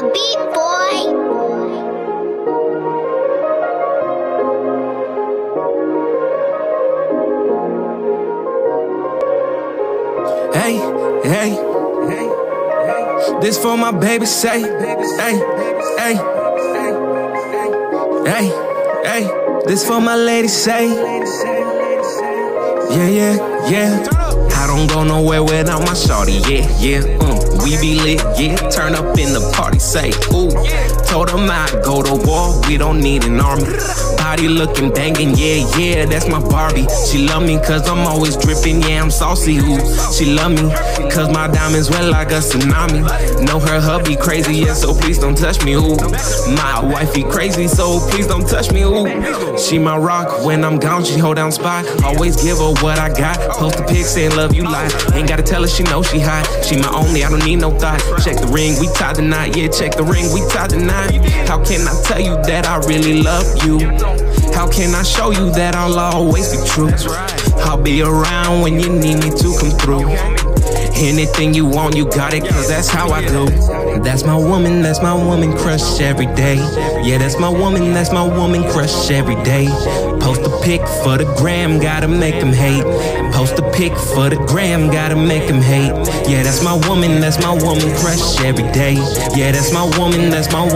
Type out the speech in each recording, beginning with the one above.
beat, boy. Hey, hey, this for my baby, say, hey, hey, hey, hey, this for my lady, say, yeah, yeah, yeah. I don't go nowhere without my shawty, yeah, yeah, we be lit, yeah, turn up in the party, say, ooh, told them I'd go to war, we don't need an army, body looking banging, yeah, yeah, that's my Barbie, she love me cause I'm always dripping, yeah, I'm saucy, ooh, she love me, cause my diamonds wet like a tsunami, know her hubby crazy, yeah, so please don't touch me, ooh, my wifey crazy, so please don't touch me, ooh, she my rock, when I'm gone, she hold down spot, always give her what I got, post a pic saying love you lie, ain't gotta tell her she know she hot, she my only, I don't need no thought, check the ring, we tied the knot, yeah, check the ring, we tied the knot, how can I tell you that I really love you, how can I show you that I'll always be true, I'll be around when you need me to come through, anything you want, you got it, cause that's how I do. That's my woman crush every day. Yeah, that's my woman crush every day. Post a pic for the gram, gotta make them hate. Post a pic for the gram, gotta make them hate. Yeah, that's my woman crush every day. Yeah, that's my woman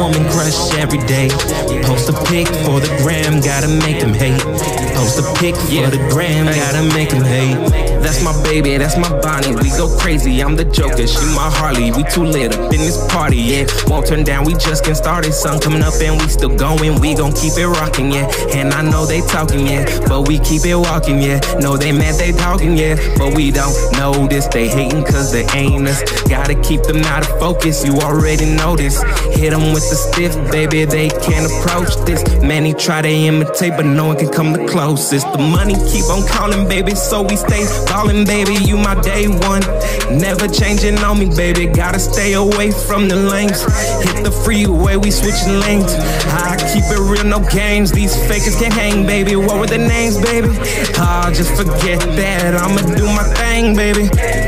crush every day. Post a pic for the gram, gotta make them hate. Post a pic for the gram, gotta make them hate. That's my baby, that's my Bonnie, we go crazy, I'm the Joker, she my Harley, we too lit up in this party, yeah, won't turn down, we just getting started, sun coming up and we still going, we gon' keep it rocking, yeah, and I know they talking, yeah, but we keep it walking, yeah, know they mad, they talking, yeah, but we don't know this, they hating cause they ain't us, gotta keep them out of focus, you already know this, hit them with the stiff, baby, they can't approach this, many try to imitate, but no one can come the closest, the money keep on calling, baby, so we stay ballin', baby, you my day one. Never changing on me, baby. Gotta stay away from the lanes. Hit the freeway, we switching lanes. I keep it real, no games. These fakers can't hang, baby. What were the names, baby? Ah, just forget that. I'ma do my thing, baby.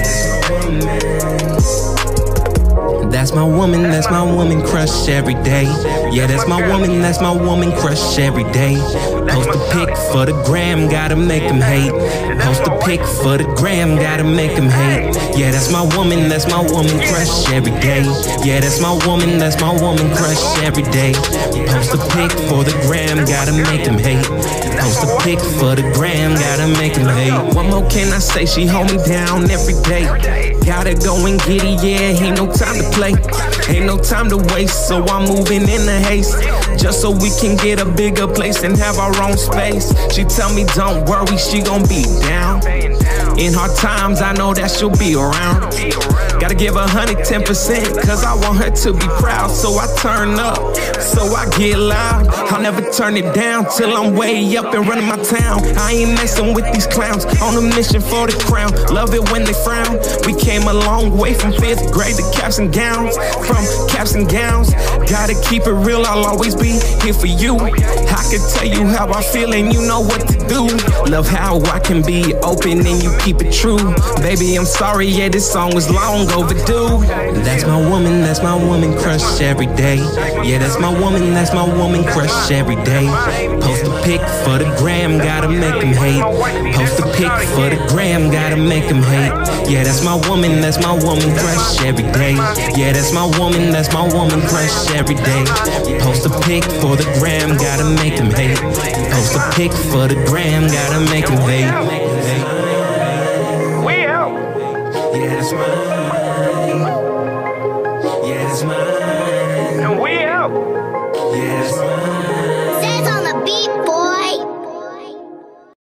That's my woman crush every day. Yeah, that's my woman crush every day. Post a pic for the gram, gotta make them hate. Post a pic for the gram, gotta make them hate. Yeah, that's my woman crush every day. Yeah, that's my woman crush every day. Post a pic for the gram, gotta make them hate. Post a pic for the gram, gotta make them hate. What more can I say? She hold me down every day. Gotta go and get it, yeah, ain't no time to play. Ain't no time to waste, so I'm moving in a haste. Just so we can get a bigger place and have our own space. She tell me don't worry, she gon' be down. In hard times, I know that she'll be around. Gotta give her 110%, cause I want her to be proud. So I turn up, so I get loud. I'll never turn it down till I'm way up and running my town. I ain't messing with these clowns, on a mission for the crown. Love it when they frown. We came a long way from 5th grade to caps and gowns. From caps and gowns, gotta keep it real, I'll always be here for you. I can tell you how I feel and you know what to do. Love how I can be open and you keep it true. Baby, I'm sorry, yeah, this song was long overdue. That's my woman crush every day. Yeah, that's my woman crush every day. Post a pic for the gram, gotta make them hate. Post a pic for the gram, gotta make them hate. Yeah, that's my woman crush every day. Yeah, that's my woman crush every day. Post a pic for the gram, gotta make them hate. Post a pic for the gram, gotta make them hate. We out. Yeah, that's my